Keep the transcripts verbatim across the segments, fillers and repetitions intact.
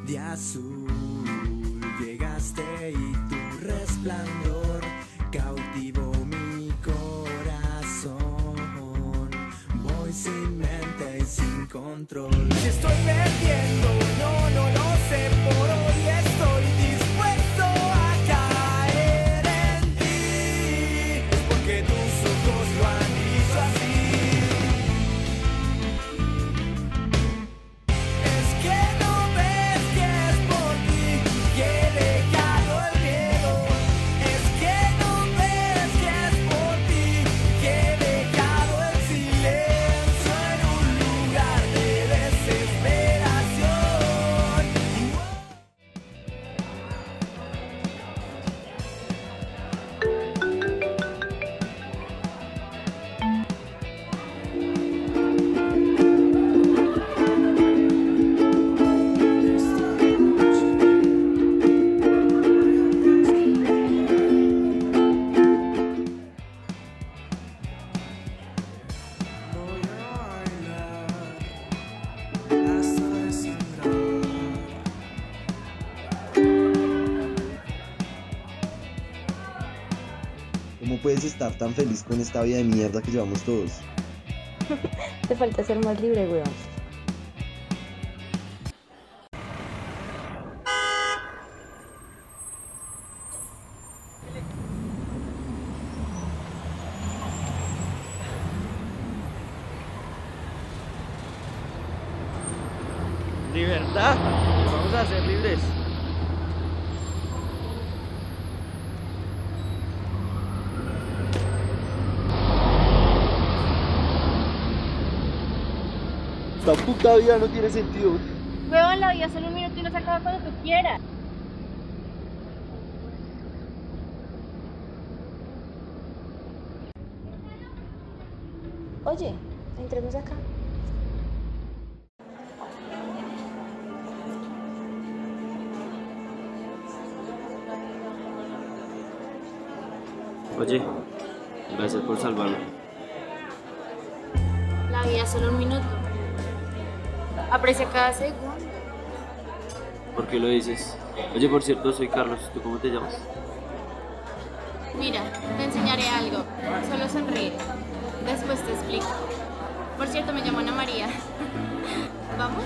de azul. Llegaste y tu resplandor cautivó mi corazón. Voy sin mente y sin control. Si estoy perdiendo, no, no lo sé. Por hoy estoy dispuesto a caer en ti, porque tus ojos lo han dicho así. Es que no ves que es por ti que he dejado el miedo. Es que no ves que es por ti que he dejado el silencio en un lugar de desesperación. Voy a bailar hasta desangrar. ¿Cómo puedes estar tan feliz con esta vida de mierda que llevamos todos? Te falta ser más libre, weón. ¿Libertad? Vamos a ser libres. Esta puta vida no tiene sentido. Weón, la vida solo un minuto y no se acaba cuando tú quieras. Oye, entremos acá. Oye, gracias por salvarme. La vida es solo un minuto. Aprecia cada segundo. ¿Por qué lo dices? Oye, por cierto, soy Carlos. ¿Tú cómo te llamas? Mira, te enseñaré algo. Solo sonríe. Después te explico. Por cierto, me llamo Ana María. ¿Vamos?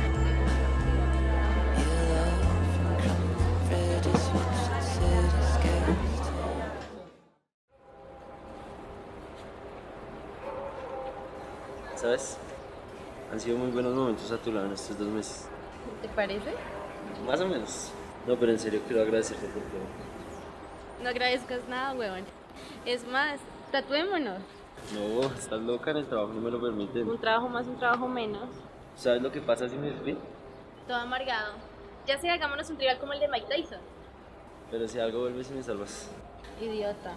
¿Sabes? Han sido muy buenos momentos a tu lado en estos dos meses. ¿Te parece? Más o menos. No, pero en serio quiero agradecerte por todo. No agradezcas nada, huevón. Es más, tatuémonos. No, estás loca, en el trabajo no me lo permiten. Un trabajo más, un trabajo menos. ¿Sabes lo que pasa si me despido? Todo amargado. Ya sé, hagámonos un trivial como el de Mike Tyson. Pero si algo vuelves y me salvas. Idiota.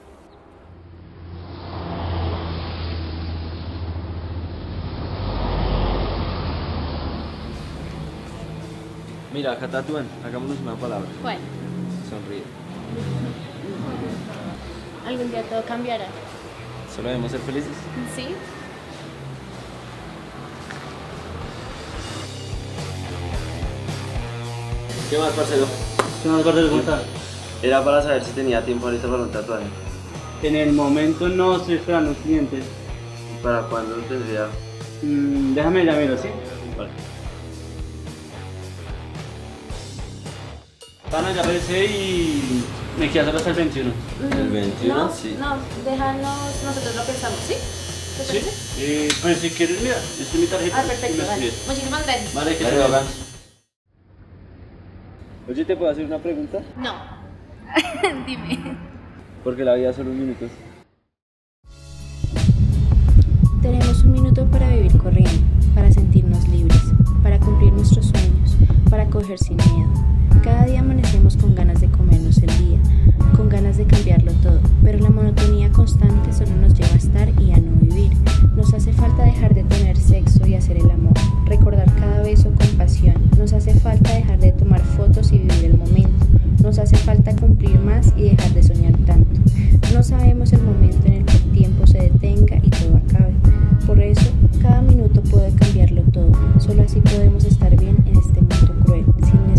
Mira, acá tatúan, hagámonos una palabra. Bueno, Sonríe. algún día todo cambiará. Solo debemos ser felices. ¿Sí? ¿Qué más, parcero? ¿Qué más, parcero? ¿Cómo estás? Era para saber si tenía tiempo ahorita para un tatuaje. En el momento no estoy esperando un cliente. ¿Y para cuándo lo tendría? Mm, déjame ya miro, ¿sí? Vale. Pana, ya pensé y me quiero hacerlo hasta el veintiuno. ¿El veintiuno? No, Sí. no, déjanos, nosotros lo pensamos, ¿sí? ¿Te ¿Sí? parece? Eh, pues si quieres, mira, esta es mi tarjeta. Ah, y perfecto, me vale. escribes. Muchísimas gracias. Vale, que Dale, te Logan. Oye, ¿te puedo hacer una pregunta? No. Dime. Porque la vida es solo un minuto. Tenemos un minuto para vivir corriendo, para sentirnos libres, para cumplir nuestros sueños, para coger sin miedo. Cada día amanecemos con ganas de comernos el día, con ganas de cambiarlo todo, pero la monotonía constante solo nos lleva a estar y a no vivir. Nos hace falta dejar de tener sexo y hacer el amor, recordar cada beso con pasión. Nos hace falta dejar de tomar fotos y vivir el momento. Nos hace falta cumplir más y dejar de soñar tanto. No sabemos el momento en el que el tiempo se detenga y todo acabe. Por eso, cada minuto puede cambiarlo todo. Solo así podemos estar bien en este mundo cruel, sin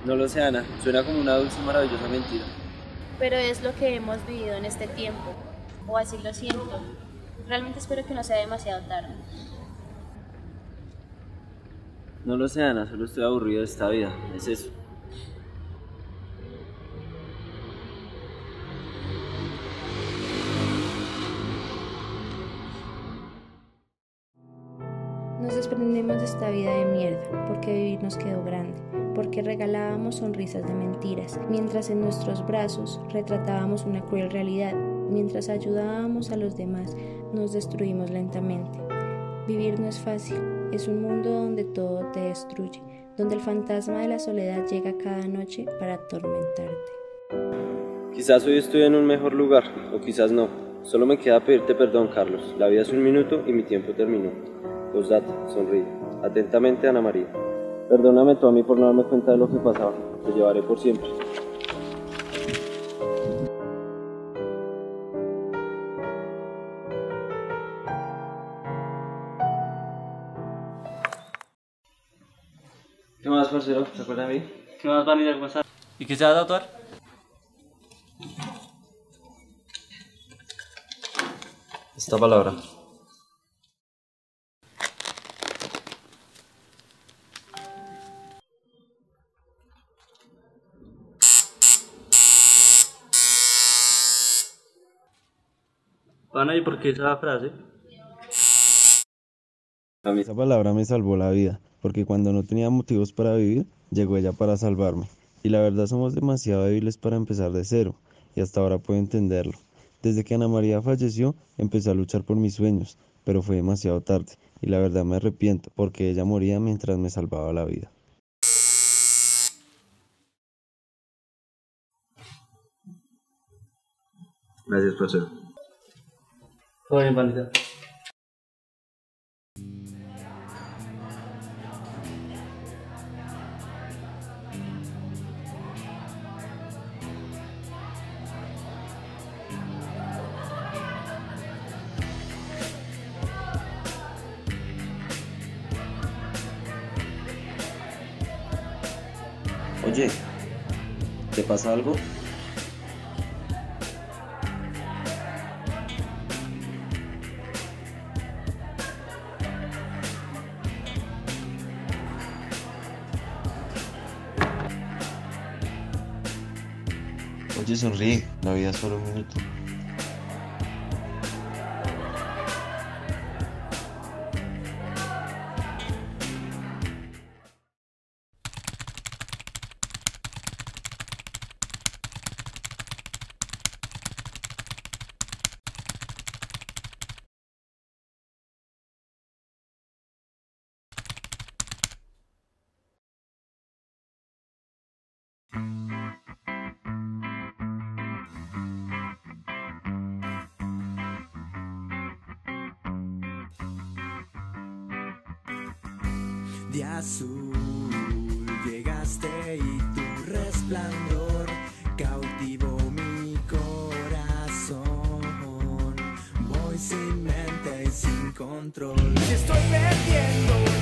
No lo sé, Ana. Suena como una dulce y maravillosa mentira. Pero es lo que hemos vivido en este tiempo, o así lo siento. Realmente espero que no sea demasiado tarde. No lo sé, Ana. Solo estoy aburrido de esta vida. Es eso. Nos desprendemos de esta vida de mierda, porque vivir nos quedó grande, porque regalábamos sonrisas de mentiras, mientras en nuestros brazos retratábamos una cruel realidad, mientras ayudábamos a los demás, nos destruimos lentamente. Vivir no es fácil, es un mundo donde todo te destruye, donde el fantasma de la soledad llega cada noche para atormentarte. Quizás hoy estoy en un mejor lugar, o quizás no. Solo me queda pedirte perdón, Carlos. La vida es un minuto y mi tiempo terminó. Postdata, sonríe. Atentamente, Ana María. Perdóname tú a mí por no darme cuenta de lo que pasaba. Te llevaré por siempre. ¿Qué más, parcero? ¿Se acuerdan de mí? ¿Qué más, Vanilla? ¿Cómo estás? ¿Y qué se va a tatuar? Esta palabra. Pana, ¿y por qué esa frase? A mí. Esa palabra me salvó la vida, porque cuando no tenía motivos para vivir, llegó ella para salvarme. Y la verdad somos demasiado débiles para empezar de cero, y hasta ahora puedo entenderlo. Desde que Ana María falleció, empecé a luchar por mis sueños, pero fue demasiado tarde, y la verdad me arrepiento, porque ella moría mientras me salvaba la vida. Gracias, parcero. Todo bien, Vanilla. Oye, ¿te pasa algo? Oye, sonríe, la vida es solo un minuto. De azul llegaste y tu resplandor cautivó mi corazón. Voy sin mente y sin control. Si estoy perdiendo